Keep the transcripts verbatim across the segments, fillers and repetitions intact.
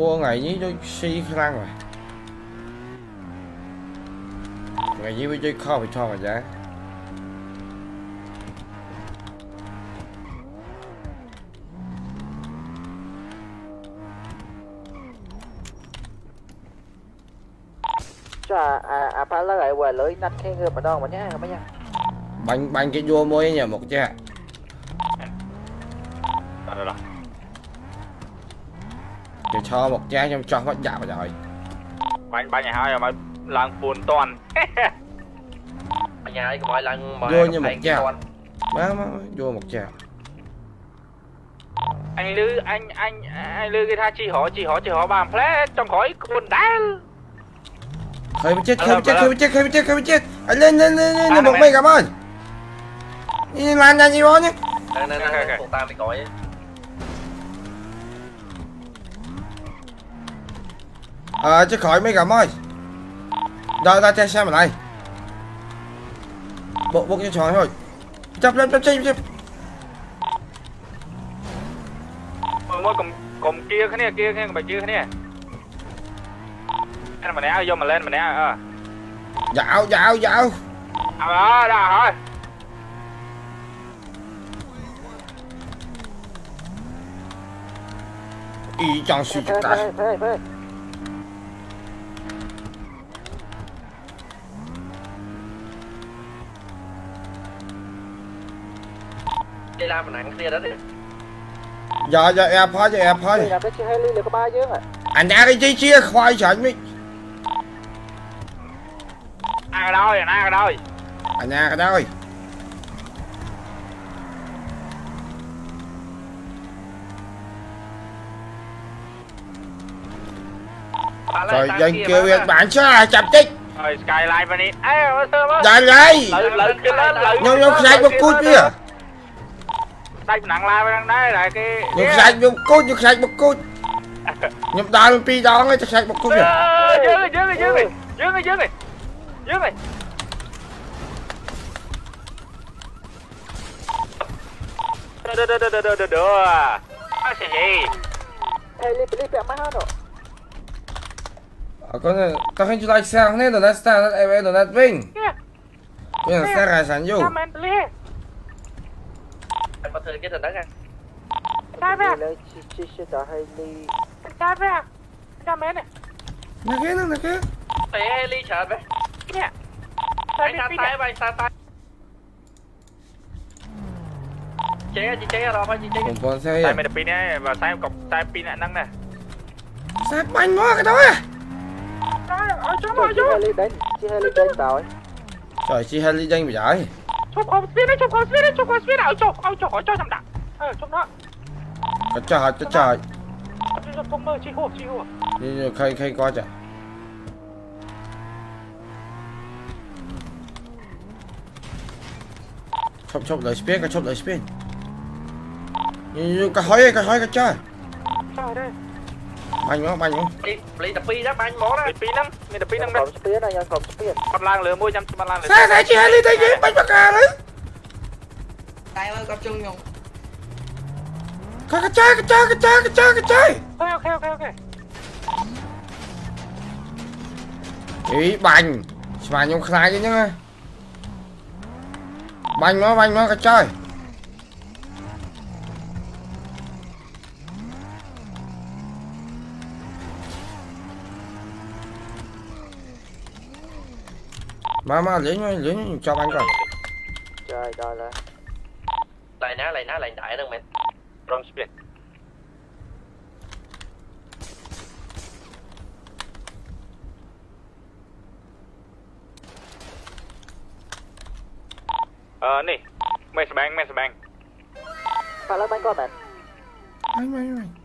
ô ngày với tôi xi khăn rồi ngày với chơi kho phải cho mà giá à à à phải là lại quay lưới nách cái người mà đòn mà nhá mấy nha bánh bánh cái vua môi nhà một cha để cho một cha trong cho bắt dạo rồi bánh bánh nhà hai mà làng buồn toàn nhà ấy có mọi lần mà vua như một cha má má vua một cha anh lư anh anh anh lư cái tha chi họ chi họ chi họ bàn phép trong khỏi quần đá khơi chết khơi chết khơi chết khơi chết khơi chết anh lên lên lên lên một mày cảm ơn đi làm ra gì đó nhé nè nè nè phụ ta bị gọi ờ chứ khỏi mấy cảm ơn rồi ra chơi xe mà này bộ bộ cho trò thôi chấp chấp chấp chấp chấp mới cùng cùng kia cái này kia cái bài kia cái này anh mà nè vô mà lên mà nè ờ dạo dạo dạo à đó đó rồi y chang suy cho cả đi làm mình nặng kia đó đi giờ giờ em thôi giờ em thôi làm cái chia hai ly là có ba chứ à anh ra cái chi chia khoai sợ mi ai ở đâu rồi ai ở đâu anh nhà cái đâu rồi dân kêu việc bạn số là chập tích rồi skyline bên đi dạ vậy nhau nhau sạch một cút kia đây nặng la bên đây là cái nhau sạch một cút nhau sạch một cút nhập đào lên pi đó ngay sạch một cút kìa dưới này dưới này dưới này dưới này dưới này dưới này đưa đưa đưa đưa đưa đưa đưa cái gì hai ly ly bẹo má rồi 아, 그거는 딱 한 줄 알지 생각해 너 나 스타 나 에베 너나 윙 그냥 생각하지 않죠 anh có thời cái thằng đó nha sai về lấy chi chi chi tao hai ly sai về ra mấy này 나 걔는 나 걔 té ly chợt vậy nè anh sa tay vậy sa tay chế chị chế rồi phải chị chế còn xe sai mày đập pin này và sai cọc sai pin lại năng nè sai bánh quá cái đó à ở chỗ mà chú hai ly đánh chi hai ly đánh tao ấy trời chi hai ly đánh bị giải chụp con speed đấy chụp con speed đấy chụp con speed ở chỗ ở chỗ ở chỗ thằng đạn ở chỗ đó cái trời cái trời không mơ chi hô chi hô đi khai khai coi trời chụp chụp lời speed cái chụp lời speed như cái hói cái hói cái trời trời đây bánh nó bánh nó đi đi tập pi đó bánh mỏ đó pi năm mình tập pi năm đấy speed này nha không speed bắt lang lửa mua trăm bắt lang lửa sao thế chị hai ly tay gì bánh bạc cà đấy Tại ơi tập trung dùng cái cái chơi cái chơi cái chơi cái chơi cái chơi ok ok ok ok ý bánh mà nhung khai chứ nhá bánh nó bánh nó cái chơi mà mà lấy lấy cho bánh coi trời trời lại lại ná lại ná lại đại đâu mẹ wrong speed ờ nè mày sẽ bang mày sẽ bang phải lấy bánh con bạn anh anh anh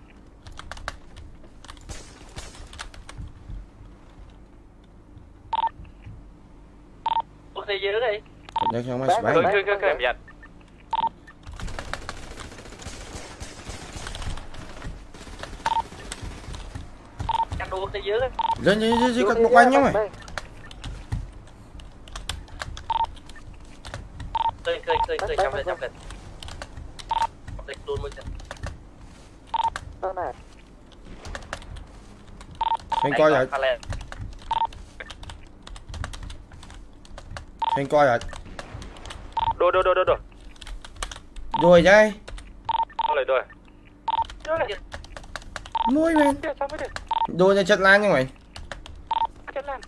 thế giới đi để cho mày bán khơi khơi khơi khơi giật cắt đuôi thế giới lên lên lên lên một bánh nhá mày khơi khơi khơi khơi trong lên trong lên lên luôn mới chân đó này Khen coi rồi. Khen coi rồi. Đôi đôi đôi đôi đôi. Đuổi đây. Lời đôi. Đôi này. Môi men. Sao mới được? Đuổi ra chất lan nha mày. Chất lan.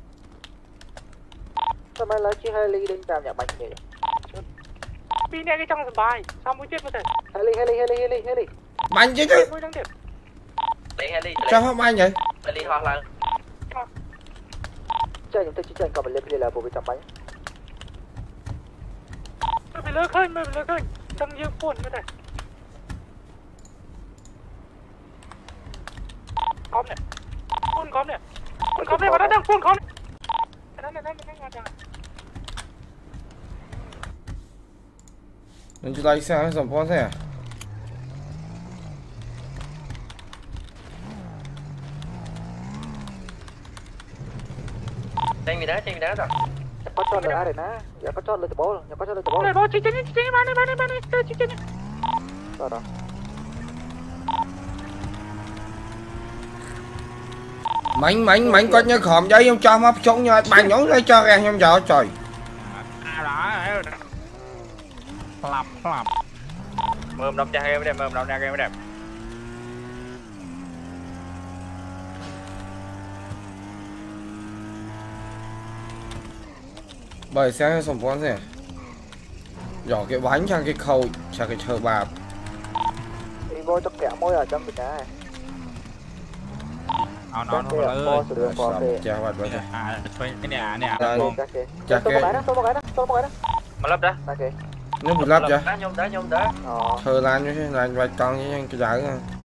Sao mày lấy chiếc heli đi tạm nhà bánh vậy? Pin này cái trong bài. Sao mới chết mới được? Heli heli heli heli heli. Bánh chứ chứ. Mới đang đẹp. Lấy heli. Sao không anh vậy? Heli hoa lan. Chơi những thứ chỉ chơi còn mình lên phi là bộ bị tạm bánh. Mới bị lỡ khơi, mới bị lỡ khơi. Trong như buồn mới được. Cóm này. Buồn cóm này. Buồn cóm này vào đó đang buồn cóm. Đây này đây này đây. Đừng chú lấy xe dòng con xe à? Trên gì đó, trên gì đó rồi. Có cho lời ai để ná, giờ có cho lời từ bố, giờ có cho lời từ bố. Này bố chị chị chị bạn này bạn này bạn này chị chị. Rồi rồi. Mạnh mạnh mạnh có nhớ khom giấy không cho móc trốn nha, bạn nhốn lấy cho ra không cho trời. À đó. Lặp lặp. Mơm đâm ra game đẹp, mơm đâm ra game đẹp. Bởi xe dòng con xe. Giỏ cái bánh sang cái khâu, sang cái chờ bạp. Đi vô cho kẹo môi ở trong Việt Nam. Nó nó nó ơi. Chào bạn bạn. À, cái này nè. Chà cái. Số một cái đó, số một cái đó, số một cái đó. Mà lắp đó. Ok. Nó bị lắp chưa? Đá nhôm đá nhôm đá. Ờ. Thơ lan như thế, lan vài con với cái giấy.